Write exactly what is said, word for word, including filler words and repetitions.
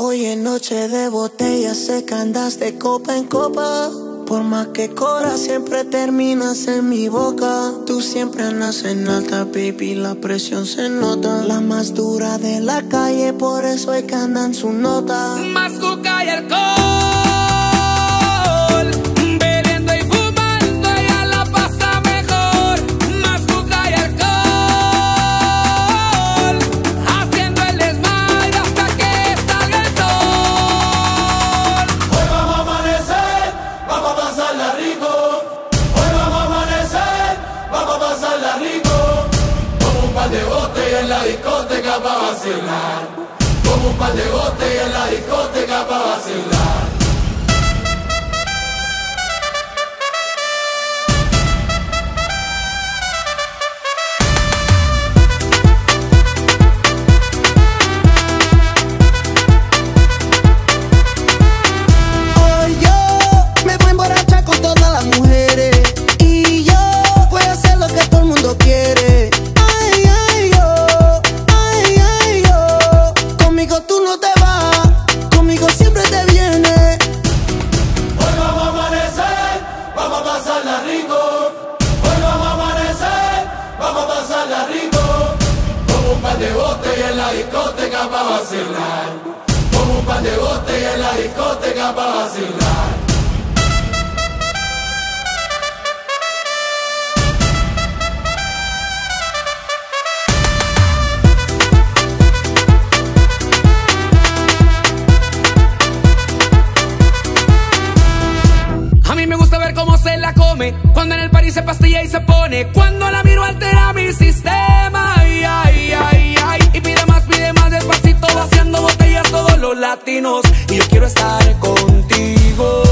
Hoy en noche de botella sé que andas de copa en copa. Por más que corras siempre terminas en mi boca. Tú siempre andas en alta, baby, la presión se nota. La más dura de la calle, por eso hay que andar en su nota. Más coca y alcohol, bebiendo y fumando ella la pasa mejor. Más coca y alcohol, haciendo el desmayo hasta que salga el sol. Hoy vamos a amanecer, vamos a pasarla rico. Hoy vamos a amanecer, vamos a pasarla rico. Como un par de botellas en la discoteca pa' vacilar. Como un par de botellas en la discoteca pa' vacilar. Hoy yo me voy a emborrachar con todas las mujeres. Y yo voy a hacer lo que todo el mundo quiere. Ay, ay, yo, ay, ay, yo. Conmigo tú no te vas, conmigo siempre te vienes. Hoy vamos a amanecer, vamos a pasarla rico. Hoy vamos a amanecer, vamos a pasarla rico. Como un par de botellas en la discoteca pa' vacilar. Como un par de botellas en la discoteca pa' vacilar. A mí me gusta ver cómo se la come, cuando en el party se pastilla y se pone. Cuando la miro altera mi sistema, ay, ay, ay, ay. Y pide más, pide más despacito, vaciando botellas todos los latinos. Y yo quiero estar contigo.